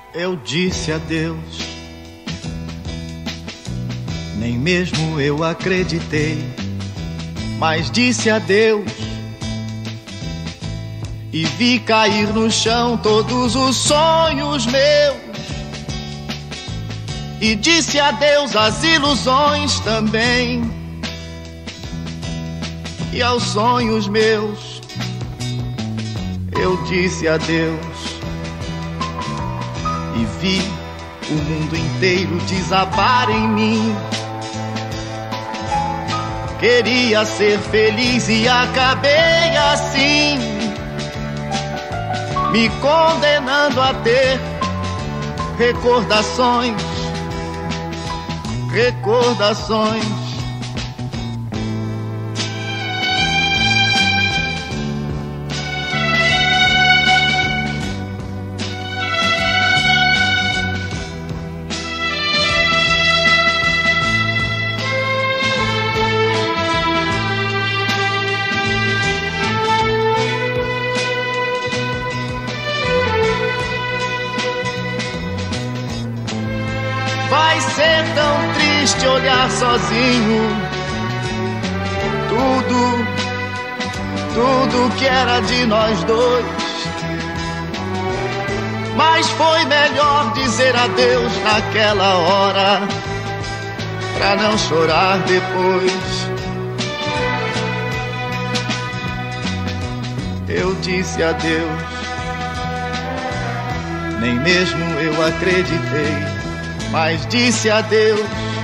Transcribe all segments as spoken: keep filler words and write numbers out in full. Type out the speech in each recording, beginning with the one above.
Eu disse adeus, nem mesmo eu acreditei, mas disse adeus e vi cair no chão todos os sonhos meus. E disse adeus às ilusões também e aos sonhos meus. Eu disse adeus e vi o mundo inteiro desabar em mim. Queria ser feliz e acabei assim, me condenando a ter recordações, recordações. Vai ser tão triste olhar sozinho tudo, tudo que era de nós dois. Mas foi melhor dizer adeus naquela hora, pra não chorar depois. Eu disse adeus, nem mesmo eu acreditei, mas disse adeus.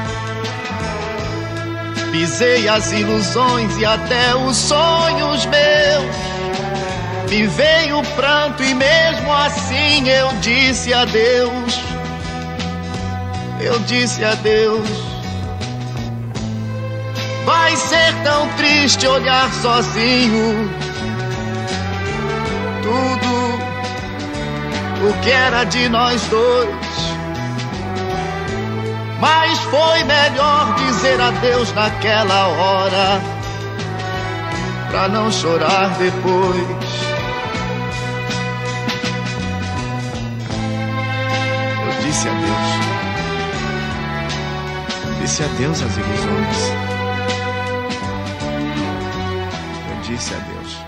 Pisei as ilusões e até os sonhos meus. Me veio o pranto e mesmo assim eu disse adeus. Eu disse adeus. Vai ser tão triste olhar sozinho tudo o que era de nós dois. Mas foi melhor dizer adeus naquela hora, pra não chorar depois. Eu disse adeus, disse adeus às ilusões. Eu disse adeus.